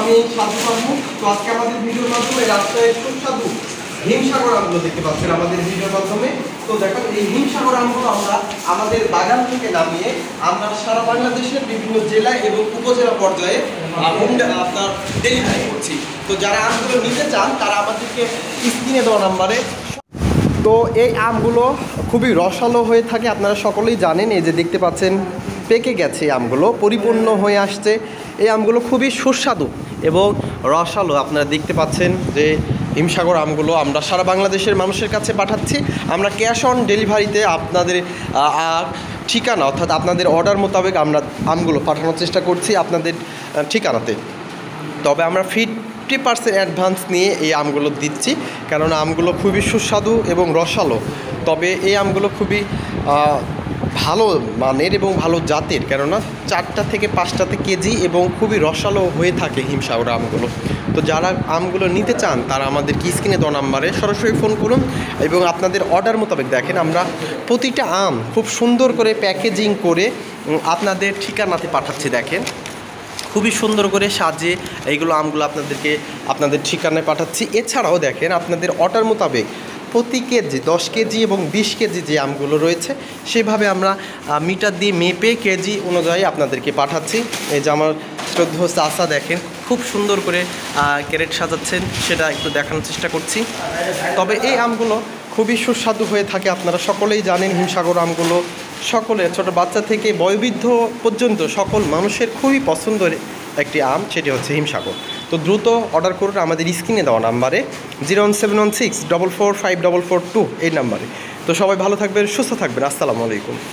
আমি সাধু পাবো। তো আজকে আমাদের ভিডিওর মাধ্যমে রাস্তায় সুস্বাদু হিমসাগর আমগুলো দেখতে পাচ্ছেন আমাদের ভিডিওর মাধ্যমে। তো দেখুন এই হিমসাগর আমগুলো আমরা আমাদের বাগান থেকে নামিয়ে আমরা সারা বাংলাদেশের বিভিন্ন জেলা এবং উপজেলা পর্যায়ে আপনার ডেলিভারি করছি। তো যারা আমগুলো নিতে চান তারা আমাদেরকে স্ক্রিনে দেওয়া নাম্বারে। তো এই আমগুলো খুবই রসালো হয়ে থাকে, আপনারা সকলেই জানেন। এই যে দেখতে পাচ্ছেন পেকে গেছে আমগুলো, পরিপূর্ণ হয়ে আসছে। এই আমগুলো খুবই সুস্বাদু এবং রসালো। আপনারা দেখতে পাচ্ছেন যে হিমসাগর আমগুলো আমরা সারা বাংলাদেশের মানুষের কাছে পাঠাচ্ছি। আমরা ক্যাশ অন ডেলিভারিতে আপনাদের ঠিকানা অর্থাৎ আপনাদের অর্ডার মোতাবেক আমরা আমগুলো পাঠানোর চেষ্টা করছি আপনাদের ঠিকানাতে। তবে আমরা 50% অ্যাডভান্স নিয়ে এই আমগুলো দিচ্ছি, কারণ আমগুলো খুবই সুস্বাদু এবং রসালো। তবে এই আমগুলো খুবই ভালো মানের এবং ভালো জাতের, কেননা 4টা থেকে 5টাতে কেজি এবং খুবই রসালো হয়ে থাকে হিমসাগর আমগুলো। তো যারা আমগুলো নিতে চান তারা আমাদের স্ক্রিনে দেওয়া নাম্বারে সরাসরি ফোন করুন এবং আপনাদের অর্ডার মোতাবেক দেখেন আমরা প্রতিটা আম খুব সুন্দর করে প্যাকেজিং করে আপনাদের ঠিকানাতে পাঠাচ্ছি। দেখেন খুবই সুন্দর করে সাজিয়ে এইগুলো আমগুলো আপনাদের ঠিকানায় পাঠাচ্ছি। এছাড়াও দেখেন আপনাদের অর্ডার মোতাবেক প্রতি কেজি 10 কেজি এবং 20 কেজি যে আমগুলো রয়েছে সেভাবে আমরা মিটার দিয়ে মেপে কেজি অনুযায়ী আপনাদেরকে পাঠাচ্ছি। এই যে আমার শ্রদ্ধেয় চাচা দেখেন খুব সুন্দর করে ক্যারেট সাজাচ্ছেন, সেটা একটু দেখানোর চেষ্টা করছি। তবে এই আমগুলো খুবই সুস্বাদু হয়ে থাকে, আপনারা সকলেই জানেন। হিমসাগর আমগুলো সকলের, ছোট বাচ্চা থেকে বয়োবৃদ্ধ পর্যন্ত সকল মানুষের খুবই পছন্দের একটি আম, সেটি হচ্ছে হিমসাগর। তো দ্রুত অর্ডার করুন আমাদের স্ক্রিনে দেওয়া নাম্বারে 01716 4454442 এই নাম্বারে। তো সবাই ভালো থাকবেন, সুস্থ থাকবেন। আসসালামু আলাইকুম।